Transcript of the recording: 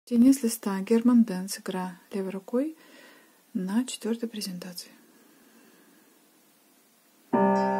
Теннис листа Герман Дэнс, игра левой рукой на 4-й презентации.